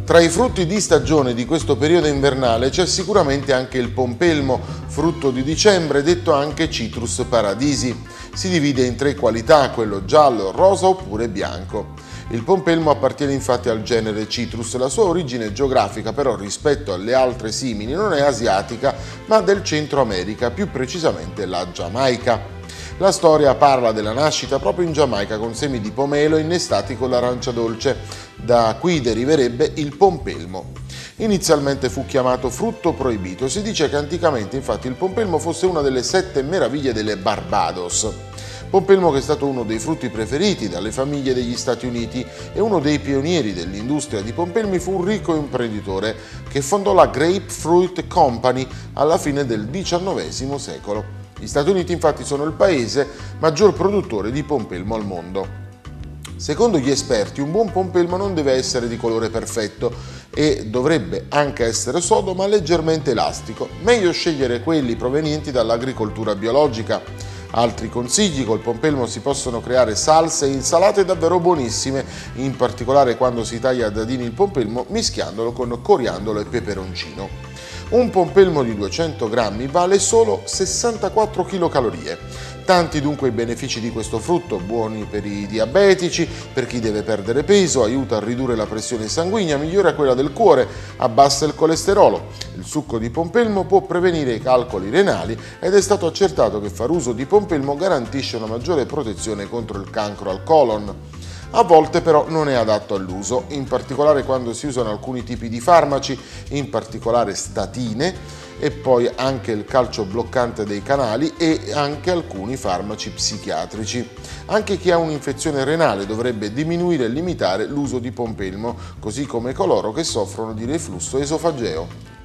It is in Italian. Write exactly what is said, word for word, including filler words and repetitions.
Tra i frutti di stagione di questo periodo invernale c'è sicuramente anche il pompelmo, frutto di dicembre, detto anche Citrus paradisi. Si divide in tre qualità, quello giallo, rosa oppure bianco. Il pompelmo appartiene infatti al genere Citrus, la sua origine geografica però rispetto alle altre simili non è asiatica ma del Centro America, più precisamente la Giamaica. La storia parla della nascita proprio in Giamaica con semi di pomelo innestati con l'arancia dolce, da cui deriverebbe il pompelmo. Inizialmente fu chiamato frutto proibito, si dice che anticamente infatti il pompelmo fosse una delle sette meraviglie delle Barbados. Pompelmo che è stato uno dei frutti preferiti dalle famiglie degli Stati Uniti e uno dei pionieri dell'industria di pompelmi fu un ricco imprenditore che fondò la Grapefruit Company alla fine del diciannovesimo secolo. Gli Stati Uniti infatti sono il paese maggior produttore di pompelmo al mondo. Secondo gli esperti un buon pompelmo non deve essere di colore perfetto e dovrebbe anche essere sodo ma leggermente elastico, meglio scegliere quelli provenienti dall'agricoltura biologica. Altri consigli: col pompelmo si possono creare salse e insalate davvero buonissime, in particolare quando si taglia a dadini il pompelmo mischiandolo con coriandolo e peperoncino. Un pompelmo di duecento grammi vale solo sessantaquattro chilocalorie. Tanti dunque i benefici di questo frutto, buoni per i diabetici, per chi deve perdere peso, aiuta a ridurre la pressione sanguigna, migliora quella del cuore, abbassa il colesterolo. Il succo di pompelmo può prevenire i calcoli renali ed è stato accertato che far uso di pompelmo garantisce una maggiore protezione contro il cancro al colon. A volte però non è adatto all'uso, in particolare quando si usano alcuni tipi di farmaci, in particolare statine, e poi anche il calcio bloccante dei canali e anche alcuni farmaci psichiatrici. Anche chi ha un'infezione renale dovrebbe diminuire e limitare l'uso di pompelmo, così come coloro che soffrono di reflusso esofageo.